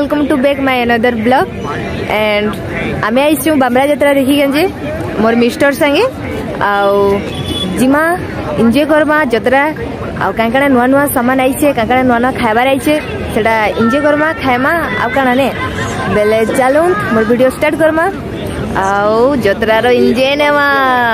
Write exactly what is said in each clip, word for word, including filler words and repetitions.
Welcome to back my another blog and um I Bamra यात्रा देखी गंजे मोर मिस्टर संगे आउ जिमा एंजॉय करमा यात्रा आउ कां कां नुआ नुआ सामान आइछे कां कां नुआ नुआ खाइबार आइछे सेटा एंजॉय करमा खाइमा आउ काना ने बेले चलो मोर वीडियो स्टार्ट करमा आउ यात्रा रो एंजॉय नेमा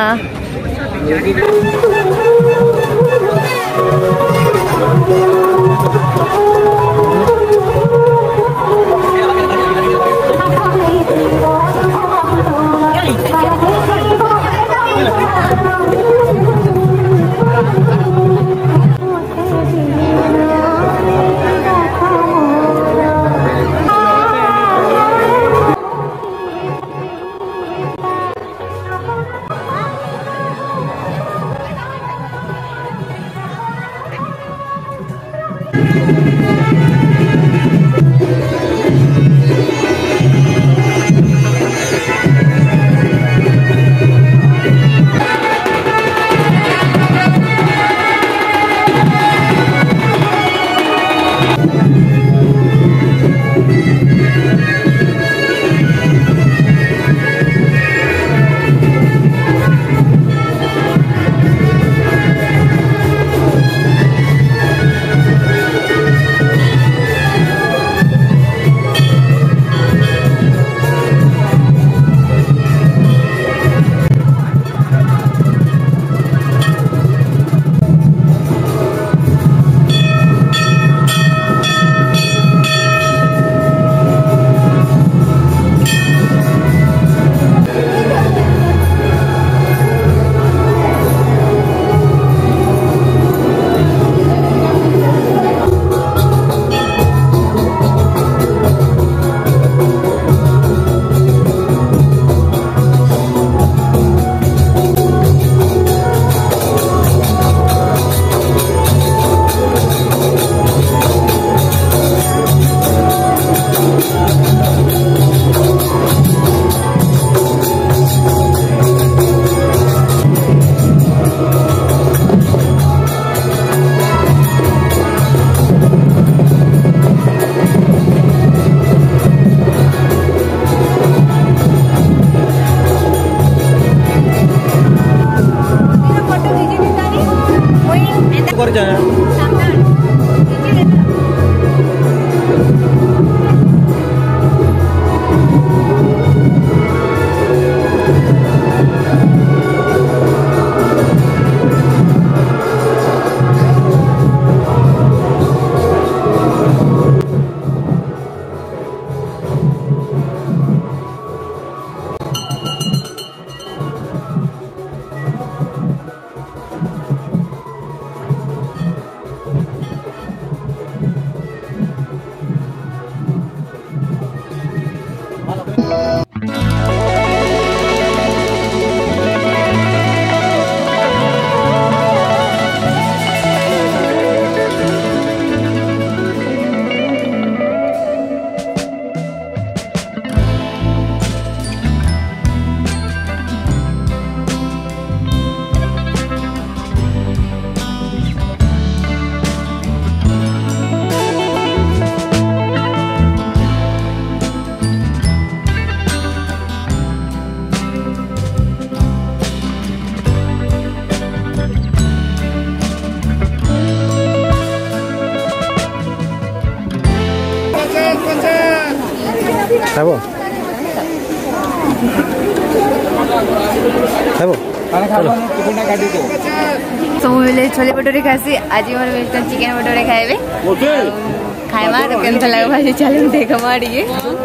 खाबो खाबो खाना खाबो चिकनटा काटी दो सब मिले छोले भटूरे खासी आज मोर मिस्टर चिकन भटूरे खाइबे ओके खाइमा तो केन लागो भाई चल देख माडिए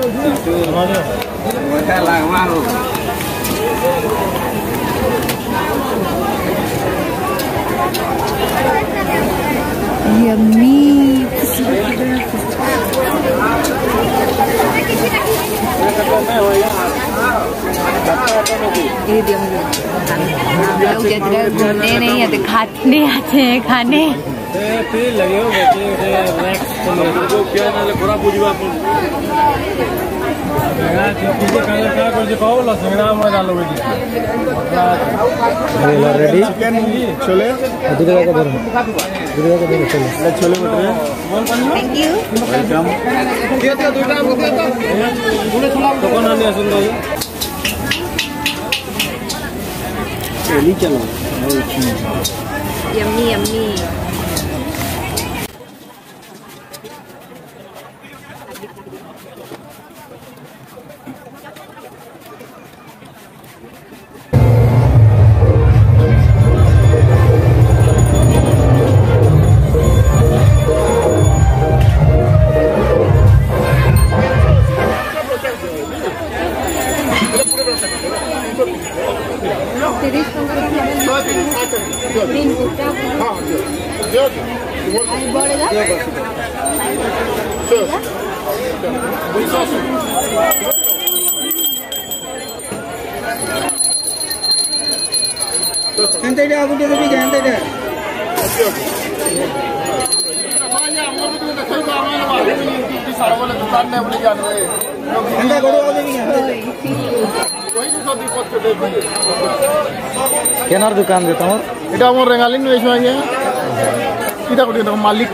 ओटा लागमा रो यम्मी ये दिया मुझे हम लोग यात्रा घूमने नहीं आते खाने आते हैं खाने लगे हो ready chole chole chole bhature thank you चलो यम्मी यम्मी केनार दुकान दे तमर এটা আমার রেঙ্গালিন বেশি আগে কিটা কোটি মালিক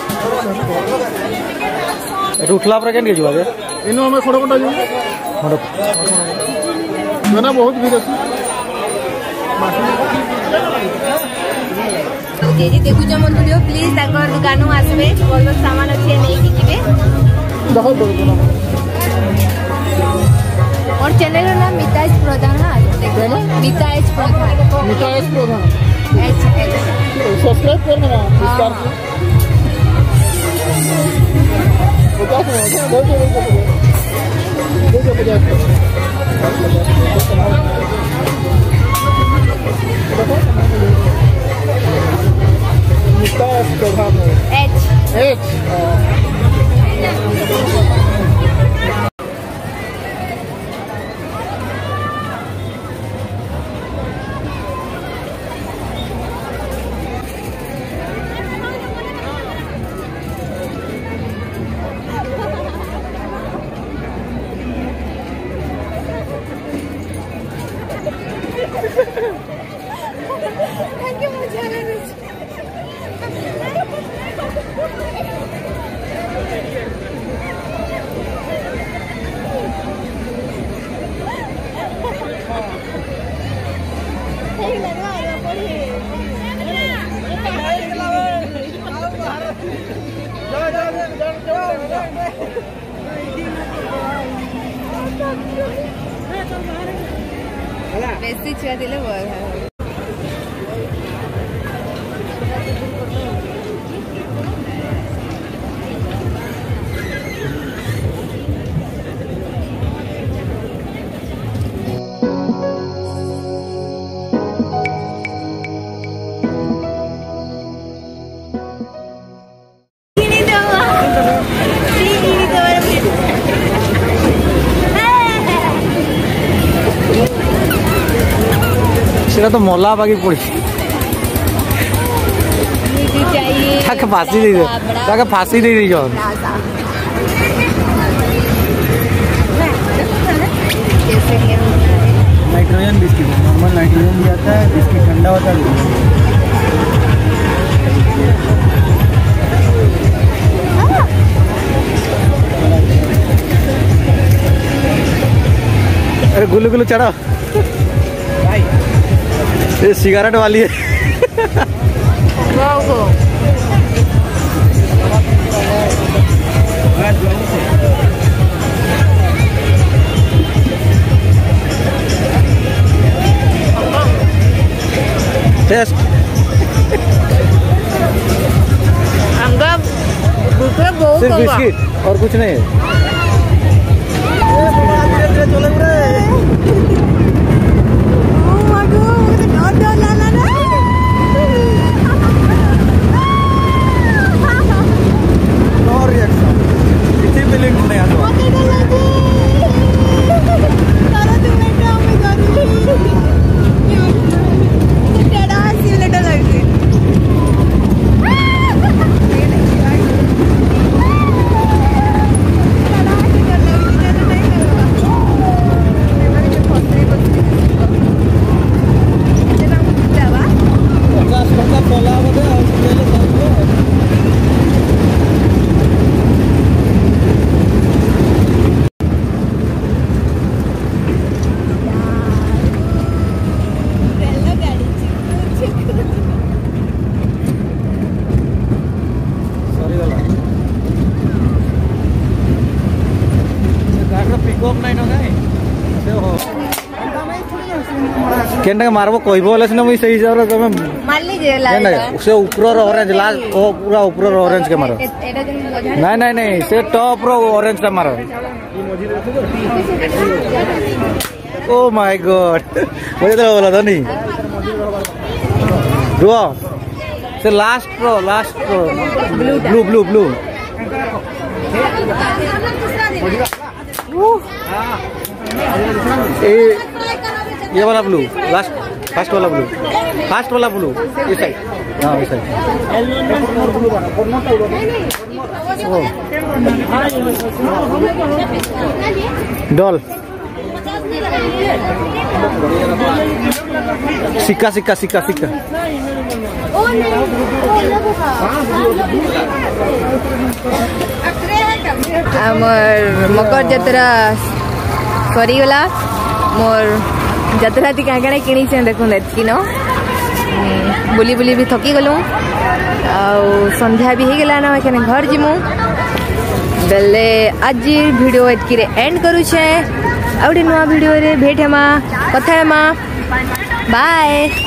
এটা উঠলা পরে কেন গেছু আগে ইনো আমি খড় কোটা যাই খড় না বহুত ভিড় আছে जेजी देखु जमन वीडियो प्लीज ताकर दुकानु आसबे बहुत सामान अच्छे नहीं की जिबे দেখো দেখো और चैनल का नाम मिताज प्रधान है देखो मिताज प्रधान মিঠাইস প্রধান एच एच सब्सक्राइब करना स्टार को पचास में बहुत बहुत पचास मिठाइस प्रधान एच एच बेसी छुआ दिले बोल সেটা তো মলা বাকি পড়ছে चाहिए তাকে ফাঁসি দিয়ে দে তাকে ফাঁসি দিয়ে দিই যখন नाइट्रोजन बिस्किट नॉर्मल नाइट्रोजन भी आता है बिस्किट ठंडा होता है अरे गुल्लू गुल्लू चढ़ा ये सिगरेट वाली है टेस्ट सिर्फ बिस्किट और कुछ नहीं है केनटा मारबो कहबो बोले सिना मुई सही हिसाब रे तमे मार लीजिए केनटा से ऊपर ऑरेंज लाल ओ पूरा ऊपर ऑरेंज के मारो नहीं नहीं नहीं से टॉप रो ऑरेंज का मारो ओ माय गॉड मुझे तो बोला था नहीं रुआ से last row last row blue blue blue ए ये वाला ब्लू लास्ट फर्स्ट वाला ब्लू फर्स्ट वाला ब्लू इस साइड हां इस साइड डॉल सिक्का सिक्का सिक्का सिक्का आमर मकर जतरा सरीगला मोर जतरा ती क्या क्या किणी से देखो एतकी न बुली बुली भी थकी गलु संध्या भी हो गला ना एखने घर जिमु बेले आज वीडियो एतकी रे एंड करू छे आउडे नुआ वीडियो रे भेट हेमा कथा हेमा बाय।